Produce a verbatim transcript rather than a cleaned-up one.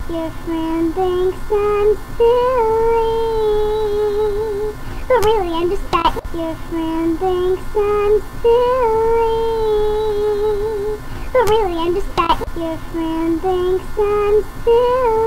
your friend thinks I'm silly. But really I'm just that your friend thinks I'm silly. But really I'm just that your friend thinks I'm silly.